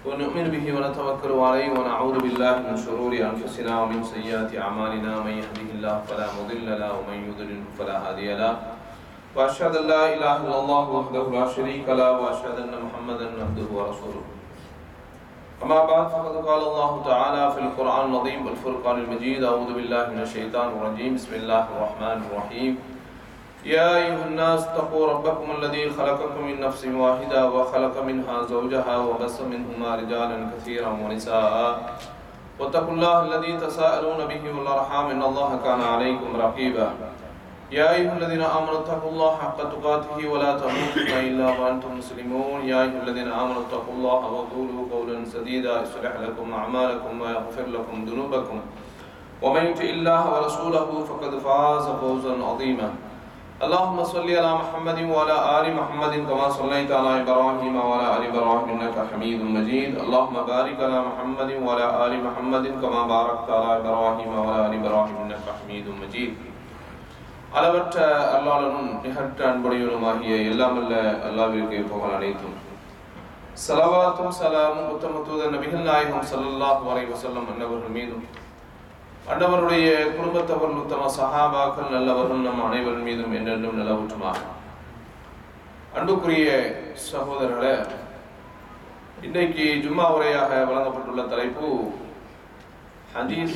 ونؤمن به ونتوكل عليه ونعوذ بالله من شرور أنفسنا ومن سيئات أعمالنا من يهده الله فلا مضل له ومن يضلل فلا هادي له وأشهد أن لا إله إلا الله وحده لا شريك له وأشهد أن محمدا عبده ورسوله أما بعد فقد قال الله تعالى في القرآن العظيم والفرقان المجيد أعوذ بالله من الشيطان الرجيم بسم الله الرحمن الرحيم يا أيها الناس اتقوا ربكم الذي خلقكم من نفس واحدة وخلق منها زوجها وبث منهما رجالا كثيرا ونساء واتقوا الله الذي تساءلون به والأرحام إن الله كان عليكم رقيبا يا أيها الذين آمنوا اتقوا الله حق تقاته ولا تموتن إلا وأنتم مسلمون يا أيها الذين آمنوا اتقوا الله وقولوا قولا سديدا يصلح لكم أعمالكم ويغفر لكم ذنوبكم ومن يطع الله ورسوله فقد فاز فوزا عظيما اللهم صل على محمد وعلى آل محمد كما صليت على إبراهيم وعلى آل إبراهيم إنك حميد مجيد اللهم بارك على محمد وعلى آل محمد كما باركت على إبراهيم وعلى آل إبراهيم إنك حميد مجيد அளவற்ற அல்லாஹ்வும் நிகரற்ற அன்புடையவனுமாகிய எல்லாமல்ல அல்லாஹ்விற்கு புகழ் அனைத்தும் ஸலவாத்தும் ஸலாமும் உத்தம தூதர் நபிகள் நாயகம் ஸல்லல்லாஹு அலைஹி வஸல்லம் அன்னவர்கள் மீதும் அன்னவருடைய குடும்பத்தவர்கள் உத்தம சஹாபாக்கள் நல்லவர்கள் நம் அனைவரின் மீதும் என்றென்றும் நிலவுற்றுமாக. அன்புக்குரிய சகோதரர்களே, இன்றைக்கு ஜும்மா உரையாக வழங்கப்பட்டுள்ள தலைப்பு ஹதீஸ்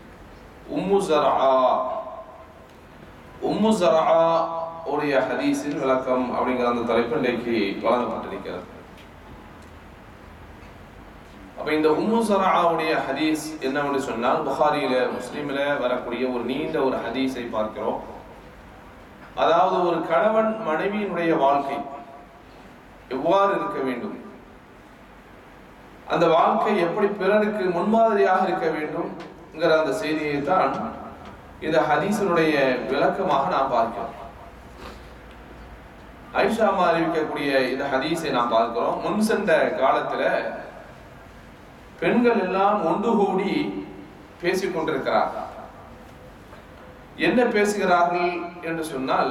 உம்மு ஸரஆ உடைய ஹதீஸின் விளக்கம் அப்படிங்கிற அந்த தலைப்பு இன்றைக்கு வழங்கப்பட்டிருக்கிறது. அப்ப இந்த உம்மு ஸரஆவுடைய ஹதீஸ் என்னவென்று சொன்னால், புகாரியில முஸ்லிமில வரக்கூடிய ஒரு நீண்ட ஒரு ஹதீஸை பார்க்கிறோம். அதாவது ஒரு கணவன் மனைவியினுடைய வாழ்க்கை எவ்வாறு இருக்க வேண்டும், அந்த வாழ்க்கை எப்படி பிறருக்கு முன்மாதிரியாக இருக்க வேண்டும்ங்கிற அந்த செய்தியை தான் இந்த ஹதீஸினுடைய விளக்கமாக நாம் பார்க்கிறோம். ஆயிஷா அறிவிக்கக்கூடிய இந்த ஹதீஸை நாம் பார்க்கிறோம். முன் சென்ற காலத்துல பெண்கள் எல்லாம் ஒன்று கூடி பேசிக் கொண்டிருக்கிறார்கள். என்ன பேசுகிறார்கள் என்று சொன்னால்,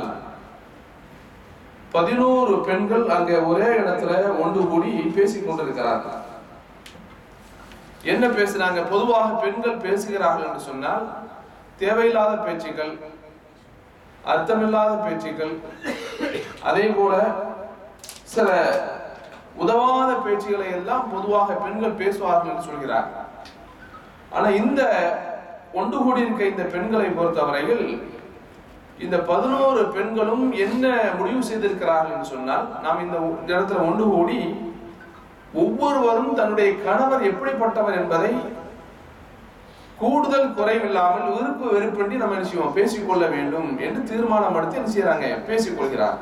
11 பெண்கள் அங்கே ஒரே இடத்துல ஒன்று கூடி பேசிக் கொண்டிருக்கிறார்கள். என்ன பேசுறாங்க? பொதுவாக பெண்கள் பேசுகிறார்கள் என்று சொன்னால் தேவையில்லாத பேச்சுக்கள், அர்த்தமில்லாத பேச்சுக்கள், அதே போல சில உதவாத பேச்சுகளை எல்லாம் பொதுவாக பெண்கள் பேசுவார்கள் என்று சொல்கிறார். ஆனா இந்த ஒன்று கூடி இருக்க இந்த பெண்களை பொறுத்தவரையில் இந்த 11 பெண்களும் என்ன முடிவு செய்திருக்கிறார்கள் என்று சொன்னால், நாம் இந்த இடத்துல ஒன்று கூடி ஒவ்வொருவரும் தன்னுடைய கணவர் எப்படிப்பட்டவர் என்பதை கூடுதல் குறைவில்லாமல் விருப்பு வெறுப்பின்றி நம்ம என்ன செய்வோம், பேசிக்கொள்ள வேண்டும் என்று தீர்மானம் எடுத்து என்ன செய்யறாங்க, பேசிக்கொள்கிறார்.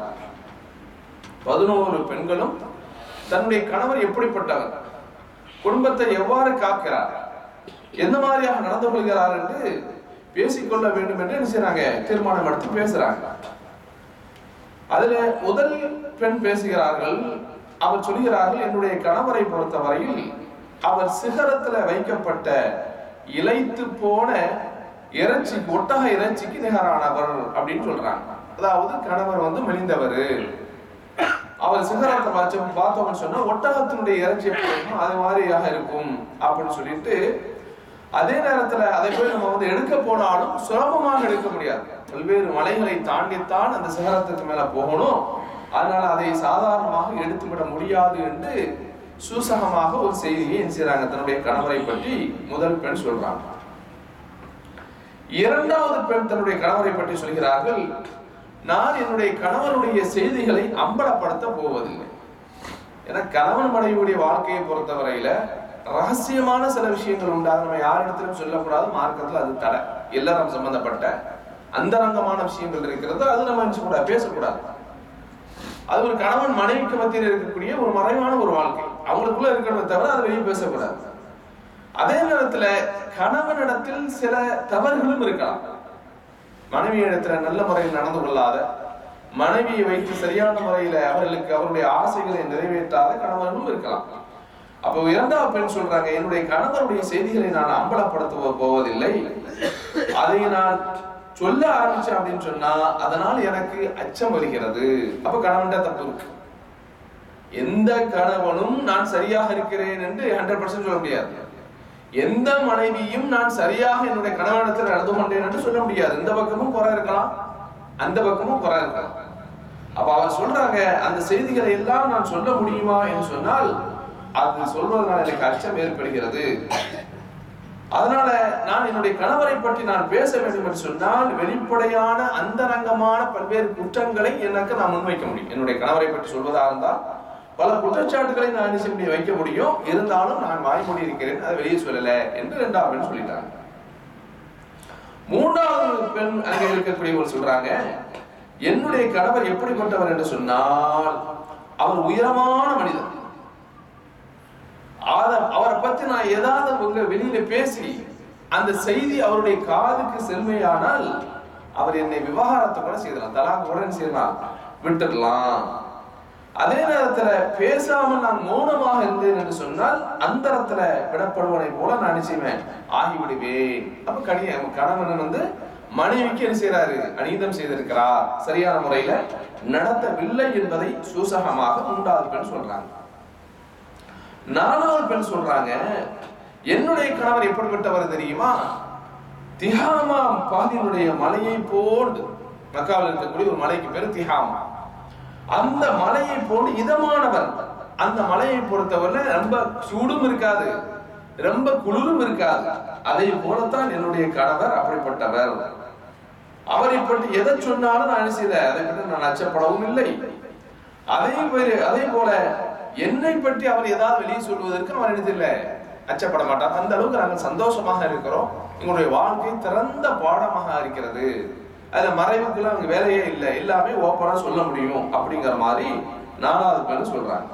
11 பெண்களும் தன்னுடைய கணவர் எப்படிப்பட்டவர், குடும்பத்தை எவ்வாறு காக்கிறார், எந்த மாதிரியாக நடந்து கொள்கிறார் என்று பேசிக்கொள்ள வேண்டும் என்று என்ன செய்யறாங்க, தீர்மானம் எடுத்து பேசுறாங்க. அதுல முதல் பெண் பேசுகிறார்கள். அவர் சொல்கிறார்கள், என்னுடைய கணவரை பொறுத்தவரையில் அவர் சிகரத்துல வைக்கப்பட்ட இளைத்து போன இறைச்சி, ஒட்டக இறைச்சிக்கு நிகரானவர் அப்படின்னு சொல்றாங்க. அதாவது கணவர் மெலிந்தவர், அவர் சிகரத்தை பார்த்தோம்னு சொன்னா ஒட்டகத்தினுடைய இறைச்சி எப்படி இருக்கும் அது மாதிரியாக இருக்கும் அப்படின்னு சொல்லிட்டு, அதே நேரத்துல அதை போய் நம்ம எடுக்க போனாலும் சுலபமாக எடுக்க முடியாது. பல்வேறு மலைகளை தாண்டித்தான் அந்த சிகரத்துக்கு மேல போகணும். அதனால அதை சாதாரணமாக எடுத்துவிட முடியாது என்று சூசகமாக ஒரு செய்தியை செய்றாங்க தன்னுடைய கணவரை பற்றி முதல் பெண் சொல்றாங்க. இரண்டாவது பெண் தன்னுடைய கணவரை பற்றி சொல்கிறார்கள், நான் என்னுடைய கணவனுடைய செய்திகளை அம்பலப்படுத்த போவதில்லை. ஏன்னா கணவன் மனைவியுடைய வாழ்க்கையை பொறுத்தவரையில ரகசியமான சில விஷயங்கள் உண்டு. நம்ம யாரிடத்திலும் சொல்லக்கூடாது. மார்க்கத்துல அது தடை. எல்லாரும் சம்பந்தப்பட்ட அந்தரங்கமான விஷயங்கள் இருக்கிறது, அது நம்ம பேசக்கூடாது. அது ஒரு கணவன் மனைவிக்கு மத்தியில் இருக்கக்கூடிய ஒரு மறைவான ஒரு வாழ்க்கை, அவங்களுக்குள்ள இருக்கிறத தவிர அதை வெளியே பேசக்கூடாது. அதே நேரத்துல கணவனிடத்தில் சில தவறுகளும் இருக்கலாம். மனைவி இடத்துல நல்ல முறையில் நடந்து கொள்ளாத, மனைவியை வைத்து சரியான முறையில அவர்களுக்கு அவருடைய ஆசைகளை நிறைவேற்றாத கணவர்களும் இருக்கலாம். அப்போ இரண்டாவது பெண் சொல்றாங்க, என்னுடைய கணவருடைய செய்திகளை நான் அம்பலப்படுத்த போவதில்லை. அதை நான் சொல்ல ஆரம்பிச்சேன் அப்படின்னு சொன்னா அதனால் எனக்கு அச்சம் வருகிறது. அப்ப கணவன்டா தப்பு இருக்கு. எந்த கணவனும் நான் சரியாக இருக்கிறேன் என்று 100% சொல்ல முடியாது. எந்த மனைவியும் நான் சரியாக என்னுடைய கணவனிடத்தில் நடந்து கொண்டேன் என்று சொல்ல முடியாது. இந்த பக்கமும் குறை இருக்கலாம், அந்த பக்கமும் குறை இருக்கலாம். அப்ப அவர் சொல்றாங்க, அந்த செய்திகளை எல்லாம் நான் சொல்ல முடியுமா என்று சொன்னால் அது சொல்வதனால் எனக்கு அச்சம் ஏற்படுகிறது. அதனால நான் என்னுடைய கணவரை பற்றி நான் பேச வேண்டும் என்று சொன்னால் வெளிப்படையான அந்தரங்கமான பல்வேறு குற்றங்களை எனக்கு நான் முன்வைக்க முடியும். என்னுடைய கணவரை பற்றி சொல்வதாக இருந்தால் பல குற்றச்சாட்டுகளை நான் வைக்க முடியும். இருந்தாலும் நான் வாய்மொழி இருக்கிறேன், அதை வெளியே சொல்லல என்று 2வது பெண் சொல்லிட்டாங்க. 3வது பெண் அங்கே இருக்கக்கூடியவர் சொல்றாங்க, என்னுடைய கணவர் எப்படிப்பட்டவர் என்று சொன்னால் அவர் உயரமான மனிதர். அவரை பத்தி நான் ஏதாவது உங்க வெளியில பேசி அந்த செய்தி அவருடைய காதுக்கு செல்மையானால் அவர் என்னை விவாகரத்தை கூட செய்யலாம், தலாக் கூட செய்யலாம், விட்டுடலாம். அதே நேரத்துல பேசாமல் நான் மௌனமாக இருந்தேன் என்று சொன்னால் அந்தரத்துல விடப்படுவனை போல நான் நிச்சயமே ஆகிவிடுவேன். அப்ப கணவன் மனைவிக்கு என்ன செய்யறாரு, அநீதம் செய்திருக்கிறார், சரியான முறையில நடத்தவில்லை என்பதை சூசகமாக 3வது பெண் சொல்றாங்க. 4வது பெண் சொல்றாங்க, என்னுடைய கணவர் எப்படிப்பட்டவர் தெரியுமா, திஹாமா பாதியினுடைய மலையை போன்று, மக்காவில் இருக்கக்கூடிய ஒரு மலைக்கு பேரு திஹாமா, அந்த மலையை போன்று இதமானவர். அந்த மலையை பொறுத்தவரை ரொம்ப சூடும் இருக்காது, ரொம்ப குளிரும் இருக்காது. அதை போலத்தான் என்னுடைய கணவர் அப்படிப்பட்டவர். அவரை பற்றி எதை சொன்னாலும் நான் செய்த அதை பற்றி நான் அச்சப்படவும் இல்லை. அதே போல என்னை பற்றி அவர் ஏதாவது வெளியே சொல்வதற்கு அவர் இடத்துல அச்சப்பட மாட்டார். அந்த அளவுக்கு நாங்கள் சந்தோஷமாக இருக்கிறோம். எங்களுடைய வாழ்க்கை திறந்த பாடமாக இருக்கிறது. அதுல மறைவுக்குள்ள அங்க வேலையே இல்லை, எல்லாமே ஓப்பனா சொல்ல முடியும் அப்படிங்கிற மாதிரி 4வது பெண் சொல்றாங்க.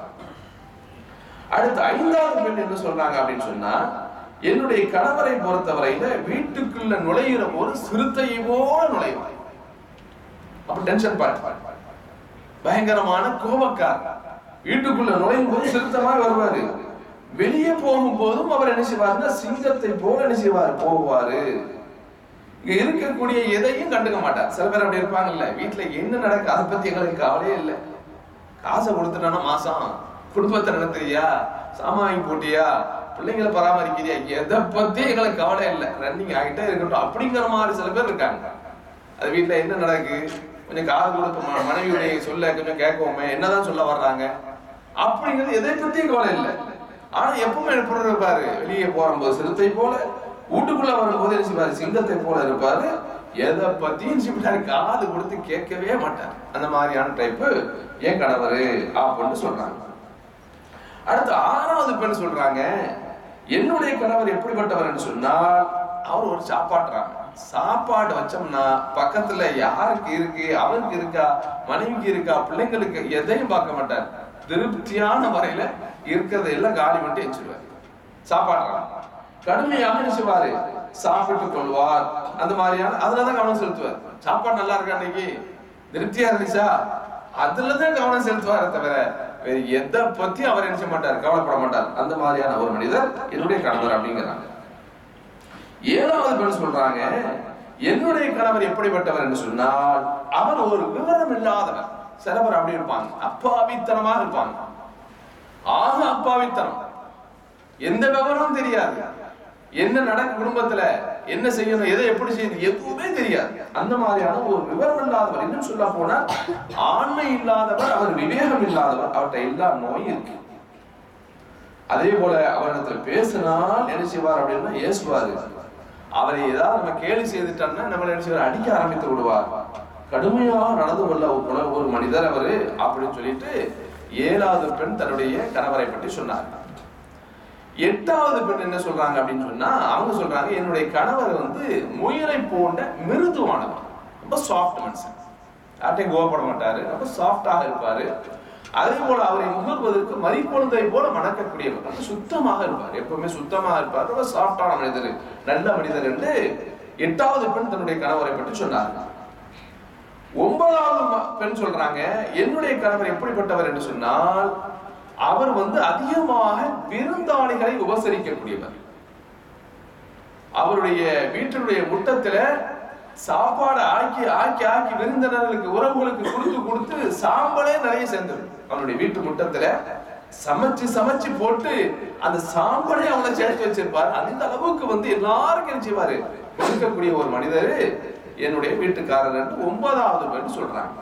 அடுத்து 5வது பெண் என்ன சொல்றாங்க அப்படின்னு சொன்னா, என்னுடைய கணவரை பொறுத்தவரையில வீட்டுக்குள்ள நுழைகிற போது சிறுத்தையை போல நுழைவார். அப்ப டென்ஷன் பார்த்து பயங்கரமான கோபக்கார். வீட்டுக்குள்ள நுழையும் போது சிறுத்தமா வருவாரு, வெளியே போகும் போதும் அவர் என்ன செய்வாருன்னா சிங்கத்தை போல என்ன செய்வாரு, போவாரு. இங்க இருக்கக்கூடிய எதையும் கண்டுக்க மாட்டார். சில பேர் அப்படி இருப்பாங்கல்ல, வீட்டுல என்ன நடக்க அதை பத்தி எங்களுக்கு கவலையே இல்லை. காசை கொடுத்துட்டானா மாசம் குடும்பத்தை நடத்துறியா, சாமான் போட்டியா, பிள்ளைங்களை பராமரிக்கிறியா, எதை பத்தி எங்களுக்கு கவலை இல்லை, ரன்னிங் ஆகிட்டே இருக்கட்டும் அப்படிங்கிற மாதிரி சில பேர் இருக்காங்க. அது வீட்டுல என்ன நடக்கு கொஞ்சம் காது கொடுத்து மனைவியுடைய சொல்ல கொஞ்சம் கேட்கவுமே, என்னதான் சொல்ல வர்றாங்க அப்படிங்கிறது எதை பத்தியும் கவலை இல்லை. ஆனா எப்பவுமே எப்படி இருப்பாரு, வெளியே போகும்போது சிறுத்தை போல, வீட்டுக்குள்ள வரும்போது என்ன செய்வாரு, சிங்கத்தை போல இருப்பாரு. எதை பத்தியும் காது கொடுத்து கேட்கவே மாட்டார். அந்த மாதிரியான டைப்பு என் கணவர் அப்படின்னு சொல்றாங்க. அடுத்து 6வது பெண் சொல்றாங்க, என்னுடைய கணவர் எப்படிப்பட்டவர் சொன்னால் அவர் ஒரு சாப்பாடுறாங்க. சாப்பாடு வச்சோம்னா பக்கத்துல யாருக்கு இருக்கு, அவருக்கு இருக்கா, மனைவிக்கு இருக்கா, பிள்ளைங்களுக்கு எதையும் பார்க்க மாட்டார். திருப்தியான வரையில இருக்கிறத எல்லாம் காலி மட்டும் எச்சிருவார். சாப்பாடுறாங்க கடுமையாக நினைச்சுவாரு, சாப்பிட்டுக் கொள்வார். அந்த மாதிரியான அதுலதான் கவனம் செலுத்துவார். சாப்பாடு நல்லா இருக்கா, அன்னைக்கு திருப்தியா இருந்துச்சா, அதுலதான் கவனம் செலுத்துவார தவிர வேற எதை பத்தி அவர் நினைச்ச மாட்டார், கவலைப்பட மாட்டார். அந்த மாதிரியான ஒரு மனிதர் என்னுடைய கணவர் அப்படிங்கிறாங்க. 7வது பெண் சொல்றாங்க, என்னுடைய கணவர் எப்படிப்பட்டவர் என்று சொன்னால் அவர் ஒரு விவரம் இல்லாதவர். சில பேர் அப்படி இருப்பாங்க, அப்பாவித்தனமாக இருப்பாங்க. ஆக அப்பாவித்தனம், எந்த விவரமும் தெரியாது, என்ன நடக்கும் குடும்பத்துல, என்ன செய்யணும், எதை எப்படி செய்யணும் எதுவுமே தெரியாது. அந்த மாதிரியான ஒரு விவரம் இல்லாதவர். இன்னும் சொல்ல போனா ஆண்மை இல்லாதவர், அவர் விவேகம் இல்லாதவர். அவர்கிட்ட எல்லா நோயும் இருக்கு. அதே போல அவரிடத்துல பேசினால் என்ன செய்வார் அப்படின்னா ஏசுவாரு. அவரை ஏதாவது நம்ம கேலி செய்துட்டோம்னா நம்மளை என்ன செய்வார், அடிக்க ஆரம்பித்து விடுவார். கடுமையாக நடந்து கொள்ள ஒரு மனிதர் அவரு அப்படின்னு சொல்லிட்டு 7வது பெண் தன்னுடைய கணவரை பற்றி சொன்னார். 8வது பெண் என்ன சொல்றாங்க அப்படின்னு சொன்னா, அவங்க சொல்றாங்க, என்னுடைய கணவர் முயலை போன்ற மிருதுவானவர், ரொம்ப சாஃப்ட் மனுஷன், யார்ட்டையும் கோவப்பட மாட்டாரு, ரொம்ப சாஃப்டாக இருப்பாரு. அதே போல அவரை முகர்வதற்கு மறிப்பொழுதை போல மணக்கக்கூடியவர், ரொம்ப சுத்தமாக இருப்பார், எப்பவுமே சுத்தமாக இருப்பார், ரொம்ப சாஃப்டான மனிதர், நல்ல மனிதர் என்று 8வது பெண் தன்னுடைய கணவரை பற்றி சொன்னார்கள். 9வது பெண் சொல்றாங்க, என்னுடைய கணவர் எப்படிப்பட்டவர் என்று சொன்னால் அவர் அதிகமாக விருந்தாளிகளை உபசரிக்கக்கூடியவர். அவருடைய வீட்டினுடைய முற்றத்துல சாப்பாடு ஆக்கி ஆக்கி ஆக்கி விருந்தினர்களுக்கு உறவுகளுக்கு கொடுத்து கொடுத்து சாம்பலே நிறைய சேர்ந்தது. அவனுடைய வீட்டு முட்டத்துல சமைச்சு சமைச்சு போட்டு அந்த சாம்பலே அவனை சேர்த்து வச்சிருப்பாரு. அந்த அளவுக்கு எல்லாருக்கும் என்ன செய்வாரு கொடுக்கக்கூடிய ஒரு மனிதர் என்னுடைய வீட்டுக்காரர் என்று 9வது பெண் சொல்றாங்க.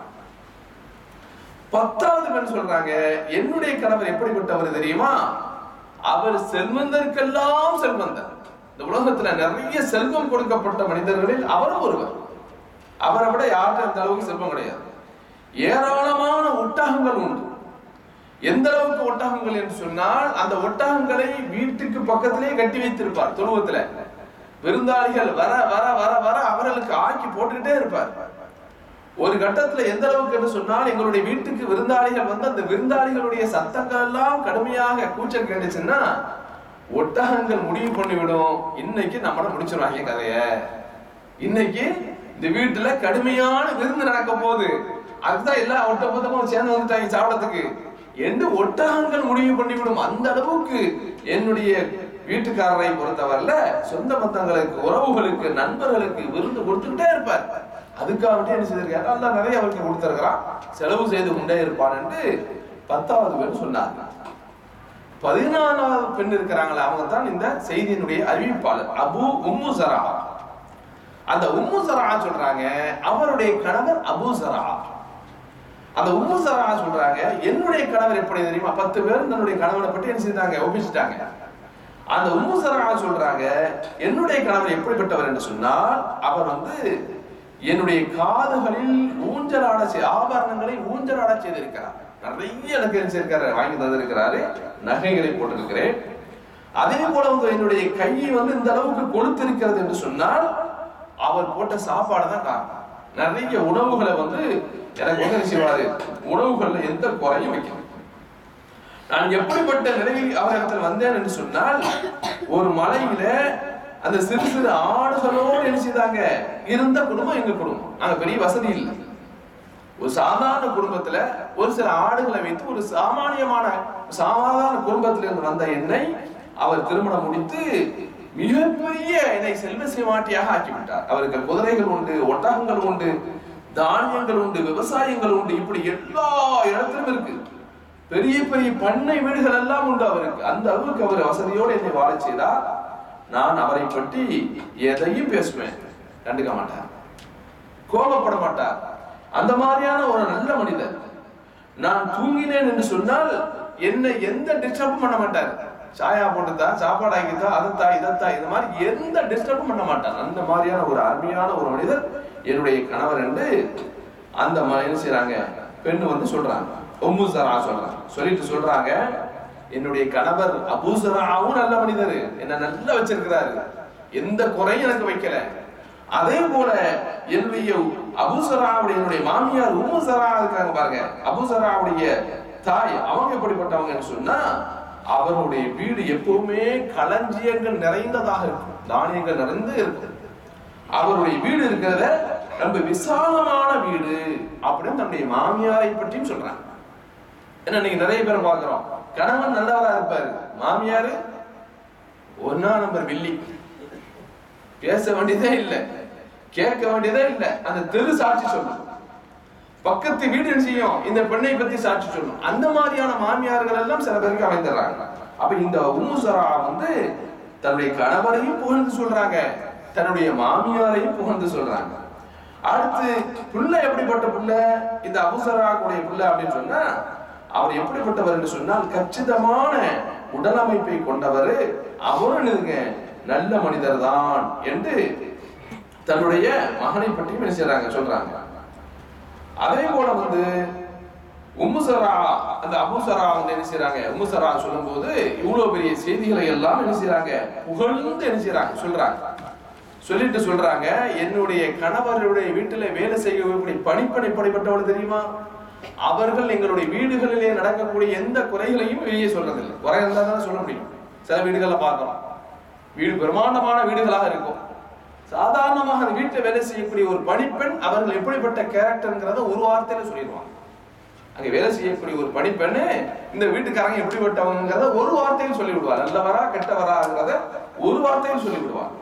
10வது பெண் சொல்றாங்க, என்னுடைய கணவர் எப்படிப்பட்டவர் தெரியுமா? அவர் செல்வந்தருக்கெல்லாம் செல்வந்தர். இந்த உலகத்துல நிறைய செல்வம் கொடுக்கப்பட்ட மனிதர்களில் அவரும் ஒருவர். அவரை விட யார்கிட்ட அந்த அளவுக்கு செல்வம் கிடையாது. ஏராளமான ஒட்டகங்கள் உண்டு. எந்த அளவுக்கு ஒட்டகங்கள் என்று சொன்னால், அந்த ஒட்டகங்களை வீட்டுக்கு பக்கத்திலே கட்டி வைத்திருப்பார். தொழுவத்துல விருந்தாளிகள் வர வர வர வர அவர்களுக்கு ஆக்கி போட்டுக்கிட்டே இருப்பார். ஒரு கட்டத்துல எந்த அளவுக்கு என்று சொன்னால், எங்களுடைய வீட்டுக்கு விருந்தாளிகள் அந்த விருந்தாளிகளுடைய சத்தங்கள் எல்லாம் கடுமையாக கூச்சல் கேட்டுச்சுன்னா ஒட்டகங்கள் முடிவு பண்ணிவிடும், இன்னைக்கு நம்மள முடிச்சிருவாங்க கதைய, இன்னைக்கு இந்த வீட்டுல கடுமையான விருந்து நடக்க போகுது, அதுதான் எல்லா ஒட்டமொத்தமும் சேர்ந்து வந்துட்டாங்க சாப்பிடறதுக்கு என்று ஒட்டகங்கள் முடிவு பண்ணிவிடும். அந்த அளவுக்கு என்னுடைய வீட்டுக்காரரை பொறுத்தவரையில சொந்த பந்தங்களுக்கு, உறவுகளுக்கு, நண்பர்களுக்கு விருந்து கொடுத்துக்கிட்டே இருப்பார். அதுக்காக என்ன செய்திருக்காரு, அல்ல நிறைய அவருக்கு கொடுத்திருக்கிறான், செலவு செய்து கொண்டே இருப்பான் என்று 10வது பெண் சொன்னார். 14வது பெண் இருக்கிறாங்களா, அவங்க தான் இந்த செய்தியினுடைய அறிவிப்பாளர் அபு உம்மு ஸரா. அந்த உம்மு ஸரா சொல்றாங்க, அவருடைய கணவர் அபு ஸரா. அந்த உம்மு ஸரா சொல்றாங்க, என்னுடைய கணவர் எப்படி தெரியுமா? 10 பேர் தன்னுடைய கணவனை பற்றி என்ன செய்தாங்க, ஒப்பிச்சிட்டாங்க. அந்த உம்மு ஸரா சொல்றாங்க, என்னுடைய கணவர் எப்படிப்பட்டவர் என்று சொன்னால், அவர் என்னுடைய காதுகளில் ஊஞ்சலாட ஆபரணங்களை ஊஞ்சலாட செய்திருக்கிறார். நிறைய எனக்கு செய்திருக்காரு, வாங்கி தந்திருக்கிறாரு, நகைகளை போட்டிருக்கிறேன். அதே போல என்னுடைய கை இந்த அளவுக்கு கொளுத்திருக்கிறது என்று சொன்னால் அவர் போட்ட சாப்பாடு தான் காரணம். நிறைய உணவுகளை எனக்கு என்ன செய்வாரு, உணவுகள்ல எந்த குறையும் வைக்கணும். நான் எப்படிப்பட்ட நிலையில் அவரிடத்தில் வந்தேன் என்று சொன்னால், ஒரு மலையில அந்த சிறு சிறு ஆடுகளோடு என்ன செய்தாங்க இருந்த குடும்பம் எங்க குடும்பம். நாங்க பெரிய வசதி இல்லை. ஒரு சாதாரண குடும்பத்துல ஒரு சில ஆடுகளை வைத்து ஒரு சாதாரண குடும்பத்திலிருந்து வந்த என்னை அவர் திருமணம் முடித்து மிகப்பெரிய என்னை செல்வ செல்வாட்டியாக ஆக்கிவிட்டார். அவருக்கு குதிரைகள் உண்டு, ஒட்டகங்கள் உண்டு, தானியங்கள் உண்டு, விவசாயங்கள் உண்டு, இப்படி எல்லா இடத்திலும் இருக்கு. பெரிய பெரிய பண்ணை வீடுகள் எல்லாம் உண்டு அவருக்கு. அந்த அளவுக்கு அவர் வசதியோடு என்னை வாழ செய்தார். நான் அவரை பற்றி எதையும் பேசுவேன், கண்டுக்க மாட்டார், கோபப்பட மாட்டார். அந்த மாதிரியான ஒரு நல்ல மனிதர். நான் தூங்கினேன் என்று சொன்னால் என்னை எந்த டிஸ்டர்பும் பண்ண மாட்டார். சாயா போட்டுதா, சாப்பாடு ஆகிதா, அதத்தா இதத்தா, இந்த மாதிரி எந்த டிஸ்டர்பும் பண்ண மாட்டார். அந்த மாதிரியான ஒரு அருமையான ஒரு மனிதர் என்னுடைய கணவர் என்று அந்த என்ன செய்யறாங்க, பெண்ணு சொல்றாங்க, உம்மு ஸரா சொல்றாங்க. சொல்றாங்க, என்னுடைய கணவர் அபூ ஸராவும் நல்ல மனிதர், என்ன நல்லா வச்சிருக்கிறாரு, எந்த குறையும் எனக்கு வைக்கல. அதே போல என்னுடைய அபூ ஸராவுடைய என்னுடைய மாமியார் உம்மு ஸரா இருக்காங்க பாருங்க, அபூ ஸராவுடைய தாய், அவங்க எப்படிப்பட்டவங்கன்னு சொன்னா, அவருடைய வீடு எப்பவுமே களஞ்சியங்கள் நிறைந்ததாக இருக்கும், தானியங்கள் நிறைந்து இருக்கும். அவருடைய வீடு இருக்கிறத ரொம்ப விசாலமான வீடு அப்படின்னு தன்னுடைய மாமியாரை பற்றியும் சொல்றாங்க. ஏன்னா நீங்க நிறைய பேர் பார்க்கிறோம், கணவன் நல்லவரா இருப்பாரு, மாமியாரு 1 நம்பர் வில்லி, பேச வேண்டியதே இல்லை, கேட்க வேண்டியதே இல்லை. அந்த தெரு சாட்சி சொல்லும், பக்கத்து வீடு செய்யும் இந்த பெண்ணை பத்தி சாட்சி சொல்லும். அந்த மாதிரியான மாமியார்கள் எல்லாம் சில பேருக்கு அமைந்துடுறாங்க. அப்ப இந்த உம்மு ஸரா தன்னுடைய கணவரையும் புகழ்ந்து சொல்றாங்க, தன்னுடைய மாமியாரையும் புகழ்ந்து சொல்றாங்க. அடுத்து புள்ள எப்படிப்பட்ட புள்ள, இந்த அபூ ஸராவுடைய புள்ள அப்படின்னு சொன்னா, அவர் எப்படிப்பட்டவர் என்று சொன்னால் கச்சிதமான உடலமைப்பை கொண்டவர், அவரும் நல்ல மனிதர் தான் என்று தன்னுடைய மகனை பற்றி என்ன செய்றாங்க சொல்றாங்க. அதே போல உம்மு ஸரா அந்த அபூ ஸரா என்ன செய்றாங்க, உம்மு ஸரா சொல்லும் போது இவ்வளவு பெரிய செய்திகளை எல்லாம் என்ன செய்றாங்க, புகழ்ந்து என்ன செய்றாங்க சொல்றாங்க. சொல்லிட்டு சொல்றாங்க, என்னுடைய கணவருடைய வீட்டுல வேலை செய்யக்கூடிய பணிப்படைப்பட்டவள் தெரியுமா, அவர்கள் எங்களுடைய வீடுகளிலே நடக்கக்கூடிய எந்த குறைகளையும் வெளியே சொல்றதில்லை. குறை இருந்தா தானே சொல்ல முடியும். சில வீடுகள்ல பார்க்கலாம், வீடு பிரம்மாண்டமான வீடுகளாக இருக்கும், சாதாரணமாக அந்த வீட்டுல வேலை செய்யக்கூடிய ஒரு பணிப்பெண் அவர்கள் எப்படிப்பட்ட கேரக்டர்ங்கிறத ஒரு வார்த்தையில சொல்லிடுவாங்க. அங்க வேலை செய்யக்கூடிய ஒரு பணிப்பெண்ணு இந்த வீட்டுக்காரங்க எப்படிப்பட்டவங்கிறத ஒரு வார்த்தையில் சொல்லி விடுவார். நல்லவரா கெட்டவராங்கிறத ஒரு வார்த்தையில் சொல்லி விடுவார்.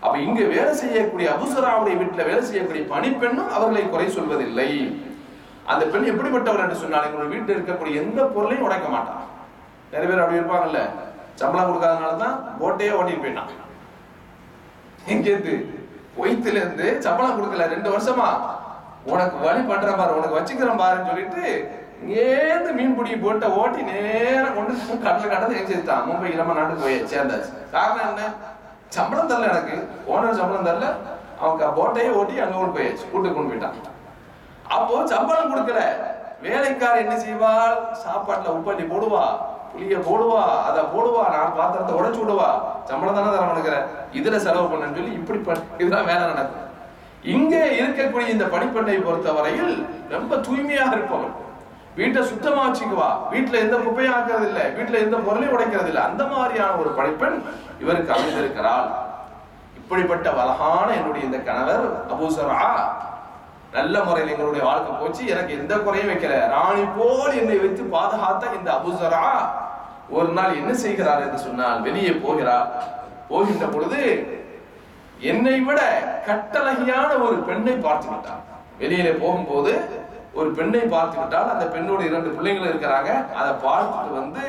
அப்ப இங்க வேலை செய்யக்கூடிய அபூசராவுடைய வீட்டுல வேலை செய்யக்கூடிய பணிப்பெண்ணும் அவர்களை குறை சொல்வதில்லை. அந்த பெண் எப்படிப்பட்டவர் என்று சொன்னால், எங்களுடைய வீட்டில் இருக்கக்கூடிய எந்த பொருளையும் உடைக்க மாட்டான். நிறைய பேர் அப்படி இருப்பாங்கல்ல, சம்பளம் கொடுக்காதனாலதான் போட்டையே ஓட்டிட்டு போயிட்டான். எங்கேருந்து கொய்த்துல இருந்து சம்பளம் கொடுக்கல 2 வருஷமா, உனக்கு வழி பண்ற பாரு, உனக்கு வச்சுக்கிறேன் பாருன்னு சொல்லிட்டு இங்கேருந்து மீன் பிடி போட்ட ஓட்டி நேரம் கொண்டு கடலை எரிஞ்சுட்டான். மும்பை இளம நாட்டுக்கு போய் சேர்ந்தாச்சு. காரணம் என்ன? சம்பளம் தரல, எனக்கு ஓனர் சம்பளம் தரல, அவங்க போட்டையே ஓட்டி அங்க கொண்டு போயாச்சு, கூட்டு கொண்டு போயிட்டான். அப்போ சம்பளம் கொடுக்கல, வேலைக்கார என்ன செய்வாள்? சாப்பாட்டுல உப்பள்ளி போடுவா, புளிய போடுவா, அதை போடுவா, நான் பாத்திரத்தை உடைச்சு விடுவா, சம்பளம் தானே தர மாட்டேங்கிறேன், இதுல செலவு பண்ணு சொல்லி இப்படி இதுதான் வேலை நடக்கும். இங்கே இருக்கக்கூடிய இந்த பணிப்பெண்ணை பொறுத்தவரையில் ரொம்ப தூய்மையாக இருப்பவள், வீட்டை சுத்தமா வச்சுக்குவா, வீட்டுல எந்த குப்பையும் ஆக்குறது இல்லை, வீட்டுல எந்த பொருளையும் உடைக்கிறது இல்லை. அந்த மாதிரியான ஒரு பணிப்பெண் இவருக்கு அமைந்திருக்கிறாள். இப்படிப்பட்ட அழகான என்னுடைய இந்த கணவர் அபூசரா நல்ல முறையில் எங்களுடைய வாழ்க்கை போச்சு, எனக்கு எந்த குறையும் வைக்கல, ராணி போல் என்னை வைத்து பாதுகாத்த இந்த அபூசரா ஒரு நாள் என்ன செய்கிறார் என்று சொன்னால், வெளியே போகிறார். போகின்ற பொழுது என்னை விட கட்டழகியான ஒரு பெண்ணை பார்த்து விட்டார். வெளியில போகும்போது ஒரு பெண்ணை பார்த்து விட்டால், அந்த பெண்ணோட 2 பிள்ளைகள் இருக்கிறாங்க. அதை பார்த்துட்டு வந்து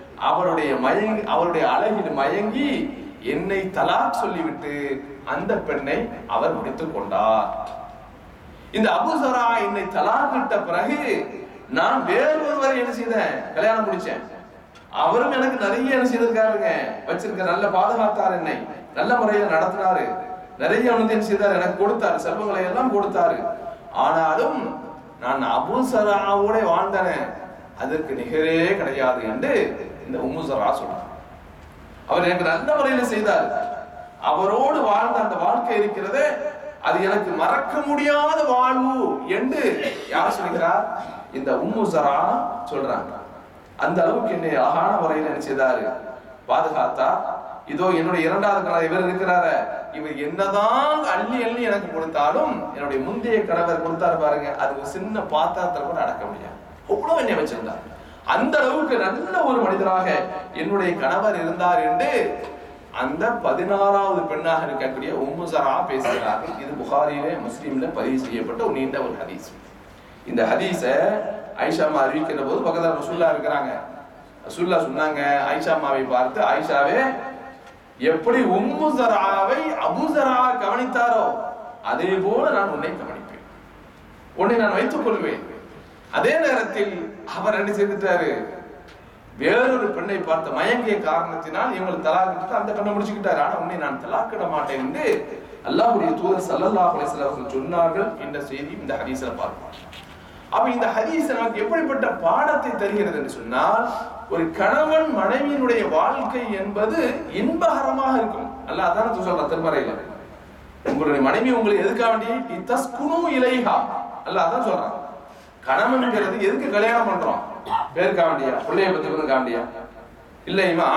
அவருடைய அழகில் மயங்கி என்னை தலாக் சொல்லிவிட்டு அந்த பெண்ணை அவர் முடித்துக் கொண்டார். இந்த அபூசரா என்னை தலாக்கிட்ட பிறகு நான் வேறொருவரை என்ன செய்தேன்? கல்யாணம் முடிச்சேன். அவரும் எனக்கு நிறைய என்ன செய்திருக்காருங்க, வச்சிருக்க நல்ல பாதுகாத்தார், என்னை நல்ல முறையில் நடத்தினாரு, நிறைய என்ன செய்தார், எனக்கு கொடுத்தாரு, செல்வங்களை எல்லாம் கொடுத்தாரு. ஆனாலும் நான் அபூசராவோட வாழ்ந்தேன், அதற்கு நிகரே கிடையாது என்று இந்த உம்முசரா சொன்னார். அவர் எனக்கு நல்ல முறையில் செய்தார், அவரோடு வாழ்ந்த அந்த வாழ்க்கை இருக்கிறது, அது எனக்கு மறக்க முடியாத வாழ்வு என்று யார் சொல்கிறார்? இந்த உம்முசரா சொல்றாங்க. அந்த அளவுக்கு என்னை அழகான முறையில் என்ன செய்தாரு? பாதுகாத்தா. இதோ என்னுடைய 2வது கணவர் இவர் இருக்கிறார, இவர் என்னதான் அள்ளி அள்ளி எனக்கு கொடுத்தாலும் என்னுடைய முந்தைய கணவர் கொடுத்தாரு பாருங்க, அது ஒரு சின்ன பாத்திரத்தில் கூட அடக்க முடியாது, அவ்வளவு என்னை வச்சிருந்தார். அந்த அளவுக்கு நல்ல ஒரு மனிதராக என்னுடைய கணவர் இருந்தார் என்று அந்த 16வது பெண்ணாக இருக்கக்கூடிய உம்முசரா பேசுகிறார்கள். இது புகாரிலே முஸ்லிம்ல பதிவு செய்யப்பட்ட ஒரு நீண்ட ஒரு ஹதீஸ். இந்த ஹதீஸ ஆயிஷாமா அறிவிக்கிற போது பக்கத்துல ரசூலுல்லாஹ் இருக்கிறாங்க. ரசூலுல்லாஹ் சொன்னாங்க, ஆயிஷாமாவை பார்த்து, ஆயிஷாவே, எப்படி உம்முசராவை அபூசரா கவனித்தாரோ அதே போல நான் உன்னை கவனிப்பேன், உன்னை நான் வைத்துக் கொள்வேன். அதே நேரத்தில் அவர் என்ன செய்துட்டாரு? வேறொரு பெண்ணை பார்த்த மயங்கிய காரணத்தினால் இவங்களை தலாக்கிட்டு அந்த பெண்ணை முடிச்சுக்கிட்டாரு. ஆனா உன்னை நான் தலாக்கிட மாட்டேன் என்று அல்லாஹ்வுடைய தூதர் ஸல்லல்லாஹு அலைஹி வஸல்லம் சொன்னார்கள் என்ற செய்தி இந்த ஹதீஸ்ல பார்ப்போம். அப்ப இந்த ஹதீஸ் நமக்கு எப்படிப்பட்ட பாடத்தை தருகிறது என்று சொன்னால், ஒரு கணவன் மனைவியினுடைய வாழ்க்கை என்பது இன்பகரமாக இருக்கும். அல்லாஹ் அதான் சொல்றான் திருமறையில, உங்களுடைய மனைவி உங்களை எதுக்காக வேண்டி தஸ்குனு இலைஹா, அல்லாஹ் அதான் சொல்றான். கணவன்ங்கிறது எதுக்கு கல்யாணம் பண்றோம்? பேருக்காக வேண்டியா? பிள்ளைய பத்துக்கிறதுக்காக வேண்டியா? இல்ல இவன்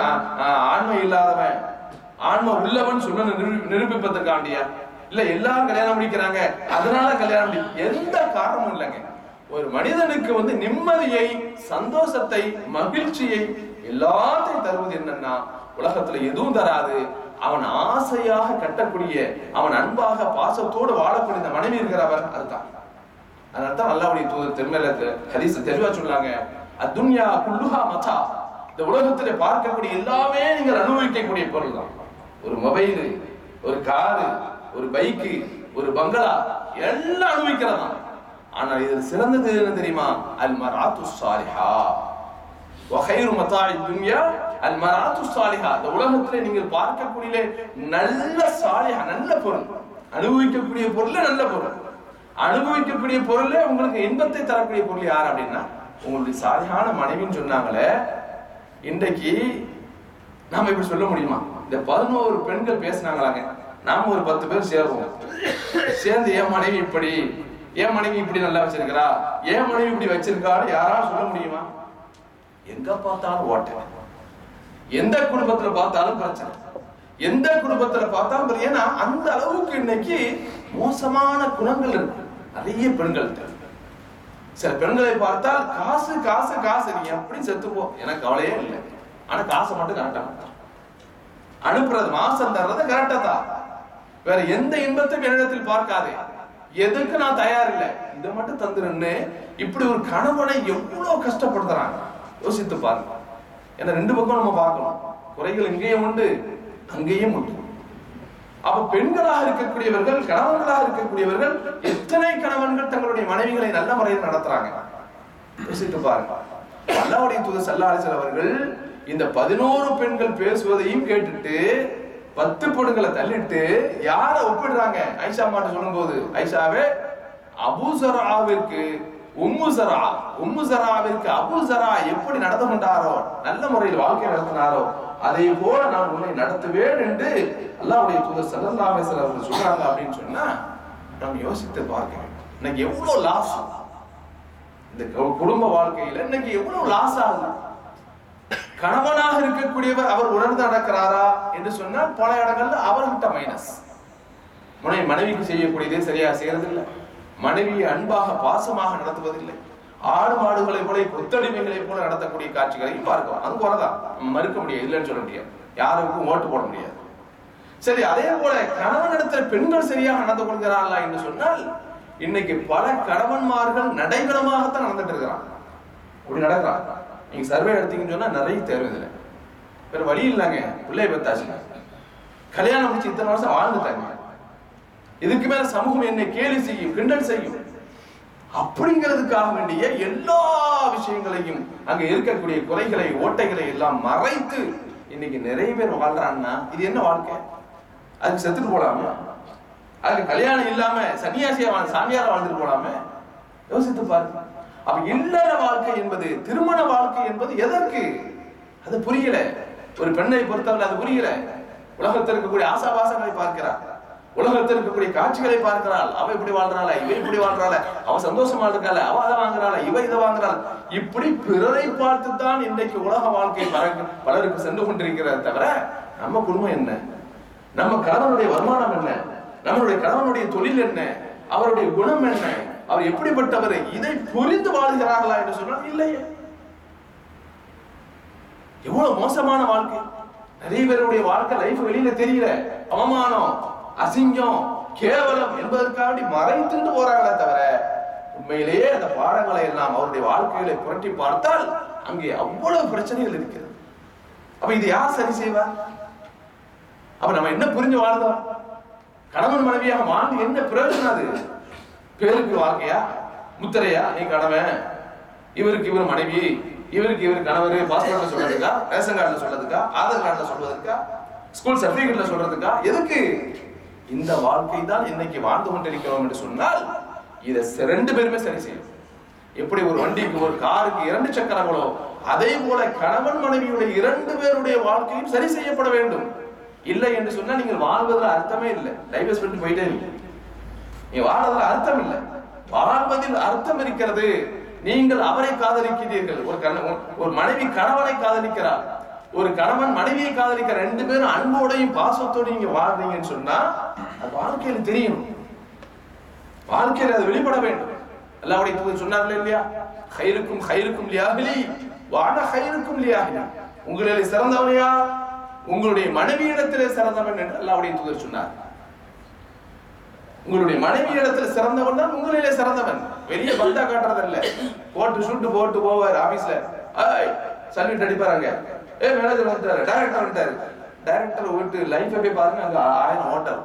ஆண்மை இல்லாதவன் ஆன்மை உள்ளவன் சொல்ல நிரூபிப்பதற்காண்டியா? இல்ல எல்லாரும் கல்யாணம் முடிக்கிறாங்க அதனால கல்யாணம் முடியும், எந்த காரணமும் இல்லைங்க. ஒரு மனிதனுக்கு வந்து நிம்மதியை, சந்தோஷத்தை, மகிழ்ச்சியை எல்லாத்தையும் தருவது என்னன்னா உலகத்துல எதுவும் தராது. அவன் ஆசையாக கட்டக்கூடிய, அவன் அன்பாக பாசத்தோடு வாழக்கூடிய இந்த மனைவி இருக்கிறவர், அதுதான். அதனால்தான் அல்லாஹ்வுடைய தூதர் திருமறையில ஹதீஸ் தெளிவா சொன்னாங்க, அத்துன்யா குல்லுஹா மதா, இந்த உலகத்திலே பார்க்கக்கூடிய எல்லாமே நீங்கள் அனுபவிக்கக்கூடிய பொருள் தான். ஒரு மொபைல், ஒரு காரு, ஒரு பைக்கு, ஒரு பங்களா, எல்லாம் அனுபவிக்கிறதா. ஆனால் இதில் சிறந்தது என்ன தெரியுமா? அல் மராத்து ஸாலிஹா வ கைரு மதாஇ துன்யா அல் மராத்து ஸாலிஹா. இந்த உலகத்திலே நீங்கள் பார்க்கக்கூடிய நல்ல சாலிஹா, நல்ல பொருள், அனுபவிக்கக்கூடிய பொருள், நல்ல பொருள், அனுபவிக்கக்கூடிய பொருளே உங்களுக்கு இன்பத்தை தரக்கூடிய பொருள் யார் அப்படின்னா உங்களுடைய சாலிஹான மனைவின்னு சொன்னாங்களே. இன்றைக்கு நாம இப்படி சொல்ல முடியுமா? இந்த 11 பெண்கள் பேசினாங்களாங்க, நாம ஒரு 10 பேர் சேருவோம், சேர்ந்து என் மனைவி இப்படி, என் மனைவி இப்படி நல்லா வச்சிருக்கிறா, என் மனைவி இப்படி வச்சிருக்காரு யாராவது சொல்ல முடியுமா? எங்க பார்த்தாலும் ஓட்ட, எந்த குடும்பத்துல பார்த்தாலும் பிரச்சனை, எந்த குடும்பத்துல பார்த்தாலும். ஏன்னா அந்த அளவுக்கு இன்னைக்கு மோசமான குணங்கள் இருக்கு நிறைய பெண்கள். சில பெண்களை பார்த்தால் காசு காசு காசு, நீ எப்படி செத்துப்போ எனக்கு கவலையே இல்லை, ஆனா காசை மட்டும் கரெக்டா அனுப்புறது, மாசம் தர்றது கரெக்டா தான். வேற எந்த இன்பத்தையும் என்னிடத்தில் பார்க்காதே, எதுக்கு நான் தயார் இல்லை, இதை மட்டும் தந்துருன்னு இப்படி ஒரு கணவனை எவ்வளவு கஷ்டப்படுத்துறாங்க யோசித்து பாருங்க. ஏன்னா ரெண்டு பக்கம் நம்ம பார்க்கணும், குறைகள் இங்கேயும் உண்டு அங்கேயும் உண்டு. அப்ப பெண்களாக இருக்கக்கூடியவர்கள், கணவன்களாக இருக்கக்கூடியவர்கள், எத்தனை கணவன்கள் தங்களுடைய மனைவிகளை நல்ல முறையில் நடத்துறாங்க யோசித்து பாருங்க. அல்லாஹ்வுடைய தூதர் ஸல்லல்லாஹு அலைஹி வஸல்லம் அவர்கள் இந்த 11 பெண்கள் பேசுவதையும் கேட்டுட்டு 10 பெண்களை தள்ளிட்டு யார ஒப்பிடுறாங்க ஆயிஷா மாட்ட சொல்லும் போது, ஆயிஷாவே அபூ ஸராவிற்கு உம்மு ஸராவிற்கு அபூ ஸரா எப்படி நடந்து கொண்டாரோ, நல்ல முறையில் வாழ்க்கை நடத்தினாரோ, அதை போல நான் உன்னை நடத்துவேன் என்று அல்லாஹ்வுடைய தூதர் ஸல்லல்லாஹு அலைஹி வஸல்லம் அவர்கள் சொல்றாங்க அப்படின்னு சொன்னா நாம் யோசித்து பார்க்க வேண்டும். இன்னைக்கு எவ்வளவு லாஸ் இந்த குடும்ப வாழ்க்கையில, இன்னைக்கு எவ்வளவு லாஸ் ஆகுது. கணவனாக இருக்கக்கூடியவர் அவர் உணர்ந்து நடக்கிறாரா என்று சொன்னால் பல இடங்கள்ல அவர்கிட்ட மைனஸ். மனைவிக்கு செய்யக்கூடியதே சரியா செய்யறது இல்லை, மனைவியை அன்பாக பாசமாக நடத்துவதில்லை, ஆடு மாடுகளை போல கொத்தடிமைகளை போல நடத்தக்கூடிய காட்சிகளையும் பார்க்கலாம். அது போலதான் மறுக்க முடியாது, இல்லைன்னு சொல்ல முடியாது, யாருக்கும் ஓட்டு போட முடியாது. சரி, அதே போல கணவனிடத்துல பெண்கள் சரியாக நடந்து கொள்கிறார்களா என்று சொன்னால் இன்னைக்கு பல கணவன்மார்கள் நடைபெறமாகத்தான் நடந்துட்டு இருக்கிறாங்க. அப்படி நடக்கிறாங்க. நீங்க சர்வே எடுத்தீங்கன்னு சொன்னா நிறைய தேர்வு இல்லை, வேற வழி இல்லைங்க. பிள்ளைய பெத்தாச்சுங்க, கல்யாணம் முடிச்சு இத்தனை வருஷம் வாழ்ந்துட்டாங்க, இதுக்கு மேல சமூகம் என்னை கேலி செய்யும், கிண்டல் செய்யும் அப்படிங்கிறதுக்காக வேண்டிய எல்லா விஷயங்களையும், அங்க இருக்கக்கூடிய குறைகளை ஓட்டைகளை எல்லாம் மறைத்து இன்னைக்கு நிறைய பேர் வாழ்றான்னா இது என்ன வாழ்க்கை? அதுக்கு செத்துட்டு போலாமே, அதுக்கு கல்யாணம் இல்லாம சன்னியாசியா சாமியாரா வாழ்ந்துட்டு போலாமே, யோசித்து பாருங்க. அப்ப இல்லற வாழ்க்கை என்பது, திருமண வாழ்க்கை என்பது எதற்கு? அது புரியல. ஒரு பெண்ணை பொறுத்தவரை அது புரியல. உலகத்தில் இருக்கக்கூடிய ஆசாபாசங்களை பார்க்கிறார், உலகத்தில் இருக்கக்கூடிய காட்சிகளை பார்க்கிறாள். அவ இப்படி வாழ்றாள, இவ இப்படி வாழ்றாள, அவ சந்தோஷமா இருக்காள, அவ அதை வாங்குறாள, இவ இதை வாங்குறாள். இப்படி பிறரை பார்த்துத்தான் இன்றைக்கு உலக வாழ்க்கை பலருக்கு சென்று கொண்டிருக்கிறத தவிர நம்ம குடும்பம் என்ன, நம்ம கணவனுடைய வருமானம் என்ன, நம்மளுடைய கணவனுடைய தொழில் என்ன, அவருடைய குணம் என்ன, அவர் எப்படிப்பட்டவர், இதை புரிந்து வாழ்கிறார்களா என்று சொன்னால் இல்லையே. எவ்வளவு மோசமான வாழ்க்கை. நிறைய பேருடைய வாழ்க்கை லைஃப் வெளியில தெரியல, அவமானம், அசிங்கம், கேவலம் என்பதற்காக மறைத்துட்டு போறாங்களே தவிர உண்மையிலேயே அந்த பாடங்களை எல்லாம் அவருடைய வாழ்க்கைகளை புரட்டி பார்த்தால் அங்கே அவ்வளவு பிரச்சனைகள் இருக்கிறது. அப்ப இது யார் சரி செய்வார்? அப்ப நம்ம என்ன புரிஞ்சு வாழ்ந்தோம்? கணவன் மனைவியாக வாழ்ந்து என்ன பிரயோஜனம்? அது பேருக்கு வாழ்க்கையா, முத்திரையா? நீ கணவன், இவருக்கு இவர் மனைவி, இவருக்கு இவர் கணவர், பாஸ்போர்ட்ல சொல்றதுக்கா, ரேஷன் கார்டுல சொல்றதுக்கா, ஆதார் கார்டுல சொல்றதுக்கா, ஸ்கூல் சர்டிபிகேட்ல சொல்றதுக்கா? எதுக்கு? இந்த வாழ்க்கை தான் இன்னைக்கு வாழ்ந்து கொண்டிருக்கிறோம் என்று சொன்னால் இதை ரெண்டு பேருமே சரி செய்யும். எப்படி ஒரு வண்டிக்கு, ஒரு காருக்கு 2 சக்கரங்களோ, அதே போல கணவன் மனைவியுடைய 2 பேருடைய வாழ்க்கையும் சரி செய்யப்பட வேண்டும். இல்லை என்று சொன்னா நீங்கள் வாழ்வதில் அர்த்தமே இல்லை. டைவர்ஸ் பண்ணி போயிட்டே இல்லை, நீ வாழ்வதில் அர்த்தம் இல்லை. வாழ்வதில் அர்த்தம் இருக்கிறது. நீங்கள் அவரை காதலிக்கிறீர்கள், ஒரு மனைவி கணவனை காதலிக்கிறார், ஒரு கணவன் மனைவியை காதலிக்க, 2 பேரும் அன்போடையும் பாசத்தோடையும் நீங்க வாழ்றீங்கன்னு சொன்னா அது வாழ்க்கையில தெரியும், வாழ்க்கையில அது வெளிப்பட வேண்டும். அல்லாஹ்வுடைய தூதர் சொன்னார்கள் இல்லையா, கைருக்கும் கைருக்கும் லியாஹிலி வான கைருக்கும் லியாஹிலி, உங்களிலே சிறந்தவனையா உங்களுடைய மனைவியிடத்திலே சிறந்தவன் என்று அல்லாஹ்வுடைய தூதர் சொன்னார். உங்களுடைய மனைவியிடத்தில் சிறந்தவன் தான் உங்களிலே சிறந்தவன். வெளியே பந்தா காட்டுறதில்ல, கோட்டு ஷூட்டு போட்டு போவார் ஆபீஸ்ல, சல்யூட் அடிப்பாருங்க, மேனேஜர் வந்துட்டாரு, டைரக்டர் வந்துட்டாரு, டைரக்டர் விட்டு லைஃப் போய் பாருங்க, அங்க 1000 ஹோட்டல்.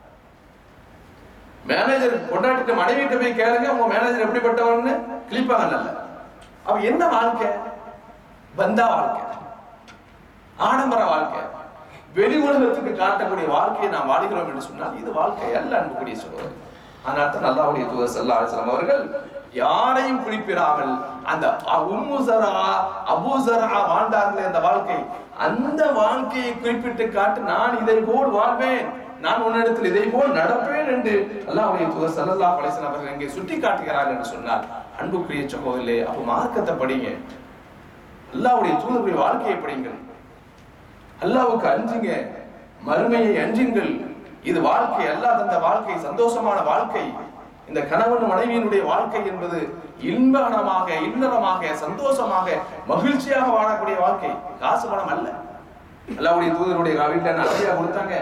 மேனேஜர் கொண்டாட்டிட்ட மனைவிட்ட போய் கேளுங்க, உங்க மேனேஜர் எப்படிப்பட்டவன்னு கிளிப்பாங்க. அப்ப என்ன வாழ்க்கை? பந்தா வாழ்க்கை, ஆடம்பர வாழ்க்கை, வெளி உலகத்துக்கு காட்டக்கூடிய வாழ்க்கையை நாம் வாழ்கிறோம் என்று சொன்னால் இது வாழ்க்கை அல்ல அன்புக்குரிய சொல்வார். ஆனால் தான் அல்லாஹ்வுடைய தூதர் ஸல்லல்லாஹு அலைஹி வஸல்லம் அவர்கள் யாரையும் குறிப்பிடாமல் அந்த உம்மு ஸரா, அபூ ஸரா வாழ்ந்தார்களே அந்த வாழ்க்கை, அந்த வாழ்க்கையை குறிப்பிட்டு காட்டு, நான் இதை போல் வாழ்வேன், நான் உன்னிடத்தில் இதை போல் நடப்பேன் என்று அல்லாஹ்வுடைய தூதர் ஸல்லல்லாஹு அலைஹி வஸல்லம் அவர்கள் இங்கே சுட்டி காட்டுகிறார்கள் என்று சொன்னார். அன்புக்குரிய சகோதரர்களே, அப்ப மார்க்கத்தை படிங்க, அல்லாஹ்வுடைய தூதருடைய வாழ்க்கையை படிங்கள், அல்லாஹ்வுக்கு அஞ்சுங்க, மறுமையை அஞ்சுங்கள். இது வாழ்க்கை, அல்லாஹ் தந்த வாழ்க்கை, சந்தோஷமான வாழ்க்கை. இந்த கணவன் மனைவியினுடைய வாழ்க்கை என்பது இன்பகரமாக, இல்லறமாக, சந்தோஷமாக, மகிழ்ச்சியாக வாழக்கூடிய வாழ்க்கை, காசு பணம் அல்ல. அல்லாஹ்வுடைய தூதருடைய வீட்டுல நிறைய கொடுத்தாங்க,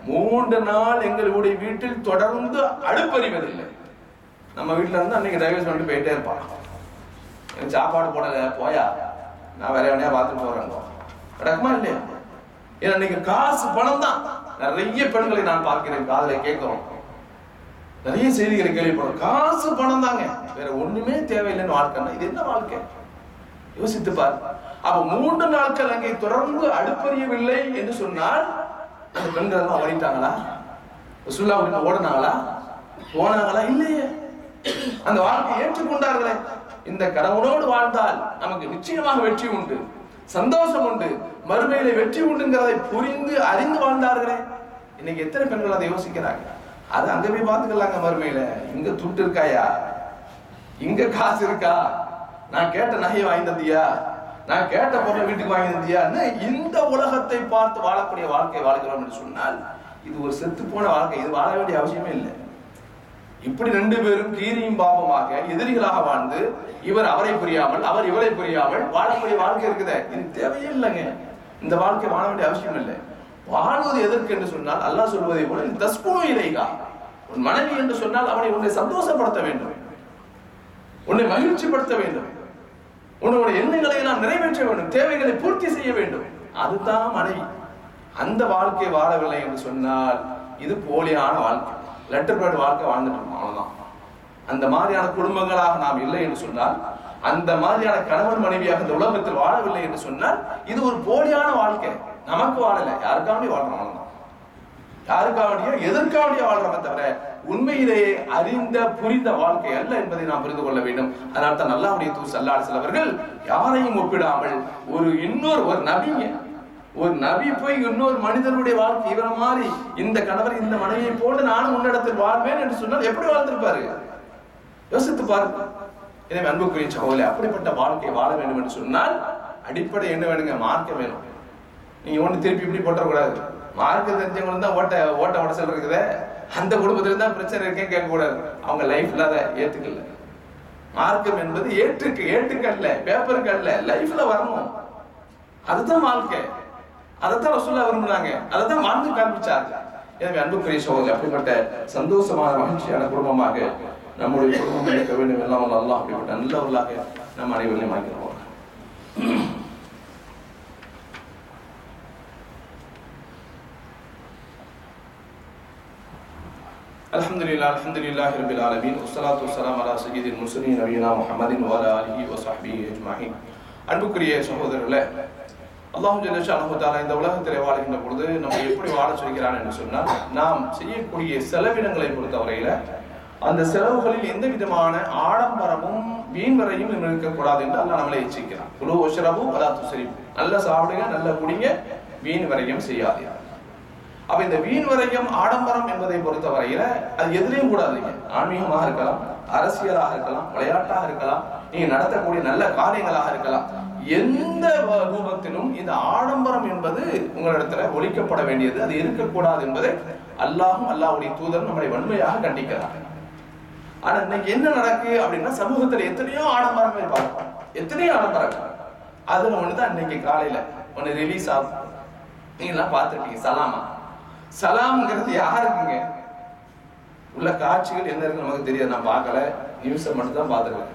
3 நாள் எங்களுடைய வீட்டில் தொடர்ந்து அடுப்பறிவதில்லை. நம்ம வீட்டுல இருந்து அன்னைக்கு டைவர்ஸ் பண்ணிட்டு போயிட்டே இருப்பான். எனக்கு சாப்பாடு போடல, போயா நான் வேற எவனையா பார்த்துட்டு போறேன், நடக்குமா இல்லையா? ஏன்னா இன்னைக்கு காசு பணம் தான். நிறைய பெண்களை நான் பார்க்கிறேன், காதலை கேட்கிறோம், நிறைய செய்திகளை கேள்விப்படுறோம். காசு பணம் தாங்க, வேற ஒண்ணுமே தேவையில்லைன்னு வாழ்க்கைன்னா இது என்ன வாழ்க்கை? யோசித்து பாரு. அப்ப 3 நாட்கள் அங்கே தொடர்ந்து அடுப்பறியவில்லை என்று சொன்னால் அந்த பெண்கள் எல்லாம் ஓடிட்டாங்களா? ரசூலுல்லாஹ் கிட்ட ஓடுனாங்களா? போனாங்களா? இல்லையே. அந்த வாழ்க்கையை ஏற்றுக்கொண்டார்களே. இந்த கணவனோடு வாழ்ந்தால் நமக்கு நிச்சயமாக வெற்றி உண்டு, சந்தோஷம் உண்டு, மறுமையில வெற்றி உண்டுங்கிறதை புரிந்து அறிந்து வாழ்ந்தார்களே. இன்னைக்கு எத்தனை பெண்கள் அதை யோசிக்கிறாங்க? அது அங்க போய் பார்த்துக்கலாங்க மறுமையில. இங்க துட்டு இருக்காயா, இங்க காசு இருக்கா, நான் கேட்ட நகையை வாங்கி தந்தியா, நான் கேட்ட பொருளை வீட்டுக்கு வாங்கி தந்தியான்னு இந்த உலகத்தை பார்த்து வாழக்கூடிய வாழ்க்கை வாழ்கிறோம் என்று சொன்னால் இது ஒரு செத்து போன வாழ்க்கை. இது வாழ வேண்டிய அவசியமே இல்லை. இப்படி 2 பேரும் கீரியும் பாவமாக எதிரிகளாக வாழ்ந்து இவர் அவரை புரியாமல் அவர் இவரை புரியாமல் வாழக்கூடிய வாழ்க்கை இருக்குதே, இது தேவையே இல்லைங்க. இந்த வாழ்க்கை வாழ வேண்டிய அவசியம் இல்லை. வாழ்வது எதற்கு என்று சொன்னால் அல்லாஹ் சொல்வதை போல தஸ்குனு இலைஹா, உன் மனைவி என்று சொன்னால் அவனை உன்னை சந்தோஷப்படுத்த வேண்டும், உன்னை மகிழ்ச்சிப்படுத்த வேண்டும், உன்னுடைய எண்ணங்களை எல்லாம் நிறைவேற்ற வேண்டும், தேவைகளை பூர்த்தி செய்ய வேண்டும். அதுதான் மனைவி. அந்த வாழ்க்கை வாழவில்லை என்று சொன்னால் இது போலியான வாழ்க்கை, லெட்டர் பேட் வாழ்க்கை வாழ்ந்துட்டு இருக்கோம், அவ்வளவுதான். அந்த மாதிரியான குடும்பங்களாக நாம் இல்லை என்று சொன்னால், அந்த மாதிரியான கணவன் மனைவியாக இந்த உலகத்தில் வாழவில்லை என்று சொன்னால் இது ஒரு போலியான வாழ்க்கை. நமக்கு வாழல, யாருக்காவடியும் வாழ்றோம், அவ்வளவுதான். யாருக்காவடியோ எதற்காவடியோ வாழ்றோமே தவிர உண்மையிலேயே அறிந்த புரிந்த வாழ்க்கை அல்ல என்பதை நாம் புரிந்து கொள்ள வேண்டும். அதனால தான் அல்லாஹ்வுடைய தூதர் ஸல்லல்லாஹு அலைஹி வஸல்லம் அவர்கள் யாரையும் ஒப்பிடாமல் ஒரு நபி போய் இன்னொரு மனிதனுடைய வாழ்க்கை இவர மாதிரி இந்த கணவர் இந்த மனைவியை போட்டு நானும் உன்னிடத்தில் வாழ்வேன் என்று சொன்னால் எப்படி வாழ்ந்திருப்பாரு? யோசித்து பாருங்க. எனவே அன்புக்குரிய சகோதரர்களே, அப்படிப்பட்ட வாழ்க்கை வாழ வேண்டும் என்று சொன்னால் அடிப்படை என்ன வேணுங்க? மார்க்கம் வேணும். நீங்க ஒண்ணு திருப்பி இப்படி போட்டக்கூடாது. மார்க்கம் தெரிஞ்சவங்க தான் ஓட்ட உடசல் இருக்குதே, அந்த குடும்பத்துல தான் பிரச்சனை இருக்கேன் கேட்கக்கூடாது. அவங்க லைஃப்ல அதை ஏத்துக்கல. மார்க்கம் என்பது ஏட்டுக்கல்ல, பேப்பருக்கு அல்ல, லைஃப்ல வரணும். அதுதான் வாழ்க்கை. அதைத்தான் ரசூலுல்லாஹ் விரும்புனாங்க, அதைத்தான் வாழ்ந்து காண்பிச்சாங்க. எனவே அன்புக்குரிய சகோதரர்களே, அப்படிப்பட்ட சந்தோஷமான மகிழ்ச்சியான குடும்பமாக நம்முடைய குடும்பம் இருக்க வேண்டும். எல்லாம் அல்லாஹ் அப்படிப்பட்ட நல்லவர்களாக நம் அனைவரையும் ஆக்கிறோம். அல்ஹம்துலில்லாஹி ரப்பில் ஆலமீன், வஸ்ஸலாத்து வஸ்ஸலாமு அலா சய்யிதில் முர்ஸலீன் நபியினா முஹம்மதின் வ அலா ஆலிஹி வ ஸஹ்பிஹி அஜ்மஈன். அன்புக்குரிய சகோதரர்களே, அல்லாஹ் ஜல்ல ஷானஹு தஆலா இந்த உலகத்திலே வாழ்கின்ற பொழுது நம்ம எப்படி வாழ சொல்கிறான் என்று சொன்னால், நாம் செய்யக்கூடிய செலவினங்களை பொறுத்தவரையில அந்த செலவுகளில் எந்த விதமான ஆடம்பரமும் வீண்வரையும் இருக்கக்கூடாது என்று அல்லாஹ் நம்மளை எச்சரிக்கிறான். குலு வஷ்ரபு வலா துஸ்ரிஃபு, நல்ல சாப்பிடுங்க, நல்ல குடிங்க, வீண் வரையும் செய்யாதீர்கள். அப்ப இந்த வீண் வரையும் ஆடம்பரம் என்பதை பொறுத்தவரையில அது எதிலையும் கூடாதுங்க. ஆன்மீகமாக இருக்கலாம், அரசியலாக இருக்கலாம், விளையாட்டாக இருக்கலாம், நீங்க நடத்தக்கூடிய நல்ல காரியங்களாக இருக்கலாம். எந்த ரூபத்திலும் இந்த ஆடம்பரம் என்பது உங்களிடத்துல ஒழிக்கப்பட வேண்டியது, அது இருக்கக்கூடாது என்பதை அல்லாஹும் அல்லாஹ்வுடைய தூதரும் நம்மளை வன்மையாக கண்டிக்கிறாங்க. ஆனா இன்னைக்கு என்ன நடக்கு அப்படின்னா, சமூகத்துல எத்தனையோ ஆடம்பரங்கள் பார்ப்போம், எத்தனையோ ஆடம்பரங்கள். அதுல ஒண்ணுதான் இன்னைக்கு காலையில ஒண்ணு ரிலீஸ் ஆகும். நீங்க எல்லாம் பார்த்துருப்பீங்க, சலாம்ங்கிறது யாருக்குங்க? உள்ள காட்சிகள் என்ன இருக்கு நமக்கு தெரியாது, நான் பார்க்கல, நியூஸை மட்டும் தான் பார்த்துருக்கேன்.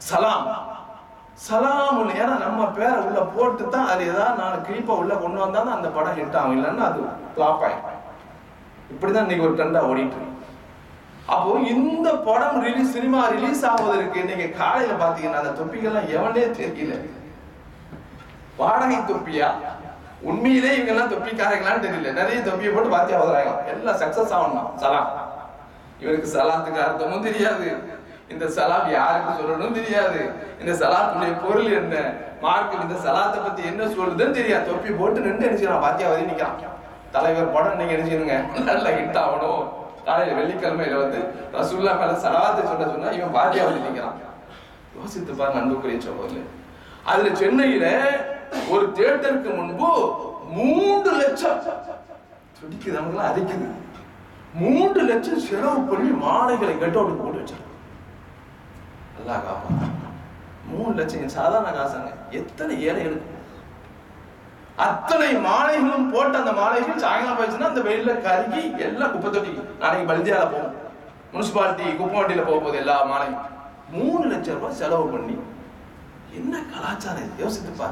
சலாம் ஏன்னா நம்ம பேரை உள்ள போட்டு தான் அது ஏதாவது 4 கிளிப்பா உள்ள கொண்டு வந்தா தான் அந்த படம் ஹிட் ஆகும், இல்லைன்னா அது ஃபிளாப் ஆயிடும். இப்படிதான் இன்னைக்கு ஒரு ட்ரெண்டா ஓடிட்டு இருக்கு. அப்போ இந்த படம் சினிமா ரிலீஸ் ஆவதற்கு இன்னைக்கு காலையில பாத்தீங்கன்னா அந்த தொப்பிகள்லாம் எவனே தெரியல. வாடகை தொப்பியா, உண்மையிலே இவங்க எல்லாம் தொப்பிக்காரங்களான்னு தெரியல. நிறைய தொப்பியை போட்டு பாத்தியா வளராங்க, எல்லாம் சக்சஸ் ஆகணும். சலாம், இவருக்கு சலாத்துக்கு அர்த்தமும் தெரியாது, இந்த சலாம் யாருக்கு சொல்லணும் தெரியாது, இந்த சலாத்துடைய பொருள் என்ன, மார்க்கம் இந்த சலாத்தை பத்தி என்ன சொல்லுதுன்னு தெரியாது. தொப்பி போட்டு நின்று நினைச்சுக்கிறான், பாத்தியா வதி நிக்கிறான். தலைவர் படம் நீங்க நினைச்சுங்க நல்லா ஹிட் ஆகணும். காலையில வெள்ளிக்கிழமையில ரசூலுல்லாஹ் மேல சலாத்தை சொன்னா இவன் பாத்தியா வதி நிக்கிறான். யோசித்து பாருங்க அன்புக்குரிய சகோதரர்களே. அதுல சென்னையில ஒரு தியேட்டருக்கு முன்பு 3 லட்சம் துடிக்குது, நமக்குலாம் அரிக்குது. 3 லட்சம் செலவு பண்ணி மாலைகளை கட் அவுட் போட்டு வச்சாங்க. நல்லா காப்பாங்க. 3 லட்சம் சாதாரண காசாங்க. எத்தனை ஏழைகளுக்கு அத்தனை மாலைகளும் போட்ட அந்த மாலைகள் சாயங்காலம் போயிடுச்சுன்னா அந்த வெயில கருகி எல்லாம் குப்பை தொட்டி. நாளைக்கு பல்தியால போகும், முனிசிபாலிட்டி குப்பை வண்டியில போகும்போது எல்லா மாலையும் 3 லட்சம் ரூபாய் செலவு பண்ணி. என்ன கலாச்சாரம் யோசித்துப்பா.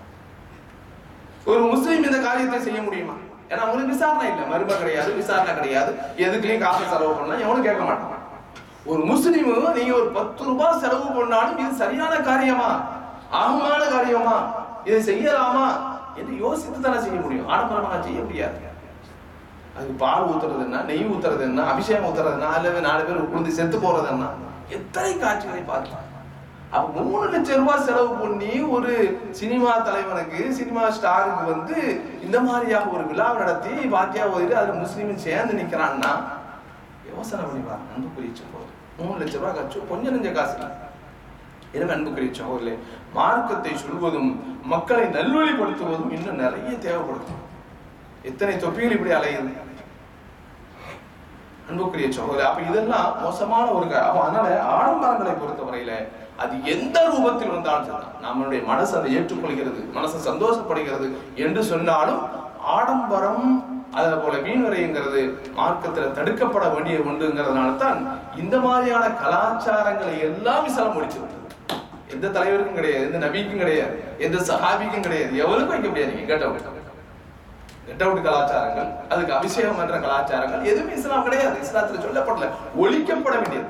ஒரு முஸ்லீம் இந்த காரியத்தை செய்ய முடியுமா? ஏன்னா அவங்களுக்கு விசாரணை இல்லை, மரும கிடையாது, விசாரணை கிடையாது, எதுக்குலையும் காசு செலவு பண்ணலாம் எவனும் கேட்க மாட்டான். ஒரு முஸ்லீம் நீங்க ஒரு 10 ரூபாய் செலவு பண்ணாலும் இது சரியான காரியமா, ஆகமான காரியமா, இதை செய்யலாமா என்று யோசித்து தானே செய்ய முடியும். ஆடம்பரமாக செய்ய முடியாது. அதுக்கு பால் ஊத்துறது என்ன, நெய் ஊத்துறது என்ன, அபிஷேகம் ஊத்துறது என்ன, அல்லது 4 பேர் உட்கார்ந்து செத்து போறது என்ன, எத்தனை காட்சிகளை பார்க்கலாம். அப்ப 3 லட்சம் ரூபாய் செலவு பண்ணி ஒரு சினிமா தலைவனுக்கு, சினிமா ஸ்டாருக்கு இந்த மாதிரியாக ஒரு விழா நடத்தி பாத்தியா ஓதிட்டு அதுல முஸ்லீமும் சேர்ந்து நிக்கிறான்னா யோசனை பண்ணிப்பாங்க. அன்புக்குரிய சகோதரர், 3 லட்சம் ரூபாய் காட்சி கொஞ்சம் நெஞ்ச காசு. எனவே அன்புக்குரிய சகோதரர்களே, மார்க்கத்தை சொல்வதும் மக்களை நல்வழிப்படுத்துவதும் இன்னும் நிறைய தேவைப்படுத்தும். எத்தனை தொப்பிகள் இப்படி அலையுது அன்புக்குரிய சகோதரர். அப்ப இதெல்லாம் மோசமான ஒரு அதனால ஆடம்பரங்களை பொறுத்தவரையில அது எந்த ரூபத்தில் வந்தாலும் சரி, நம்மளுடைய மனசு அதை ஏற்றுக்கொள்கிறது, மனசு சந்தோஷப்படுகிறது என்று சொன்னாலும் ஆடம்பரம் அதே போல வீண்வரைங்கிறது மார்க்கத்துல தடுக்கப்பட வேண்டிய ஒன்றுங்கிறதுனால தான் இந்த மாதிரியான கலாச்சாரங்களை எல்லாம் இஸ்லாம் முடிச்சு விட்டது. எந்த தலைவருக்கும் கிடையாது, எந்த நபிக்கும் கிடையாது, எந்த சஹாபிக்கும் கிடையாது, எவருக்கும் வைக்க முடியாது. நீங்க கெட்டவுட் கலாச்சாரங்கள், அதுக்கு அபிஷேகம் என்ற கலாச்சாரங்கள் எதுவுமே இஸ்லாம் கிடையாது, இஸ்லாத்துல சொல்லப்படல, ஒழிக்கப்பட வேண்டியது.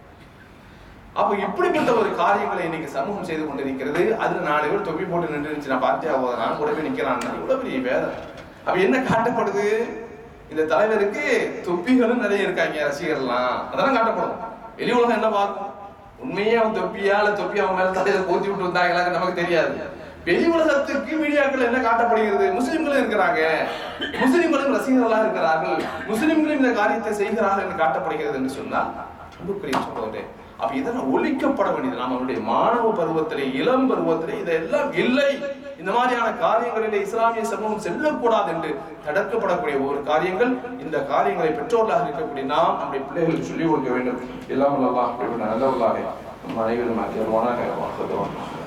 அப்ப இப்படிப்பட்ட ஒரு காரியங்களை இன்னைக்கு சமூகம் செய்து கொண்டிருக்கிறது. அதுல 4 பேர் தொப்பி போட்டு நின்று நான் பார்த்தியா போதான் கூடவே நிக்கிறான்னா இவ்வளவு பெரிய வேதனை. அப்ப என்ன காட்டப்படுது? இந்த தலைவருக்கு தொப்பிகளும் நிறைய இருக்காங்க, ரசிகர்லாம், அதெல்லாம் காட்டப்படும். வெளி உலகம் என்ன பார்க்கும்? உண்மையே அவன் தொப்பியா இல்ல தொப்பி அவன் மேல தலையில போத்தி விட்டு வந்தாங்களா நமக்கு தெரியாது. வெளி உலகத்துக்கு மீடியாக்கள் என்ன காட்டப்படுகிறது? முஸ்லிம்களும் இருக்கிறாங்க, முஸ்லிம்களும் ரசிகர்களா இருக்கிறார்கள், முஸ்லிம்களும் இந்த காரியத்தை செய்கிறார்கள் என்று காட்டப்படுகிறது என்று சொன்னால் அன்புக்குரிய சகோதரரே, அப்ப இதெல்லாம் ஒழிக்கப்பட வேண்டியது. நம்மளுடைய மாணவ பருவத்திலே, இளம் பருவத்திலே இதெல்லாம் இல்லை. இந்த மாதிரியான காரியங்களிலே இஸ்லாமிய சமூகம் செல்லக்கூடாது என்று தடுக்கப்படக்கூடிய ஒரு காரியங்கள். இந்த காரியங்களை பெற்றோர்களாக இருக்கக்கூடிய நாம் நம்முடைய பிள்ளைகளுக்கு சொல்லிக் கொடுக்க வேண்டும். எல்லாம் அல்லாஹ் நல்லவர்களாக நம் அனைவரும்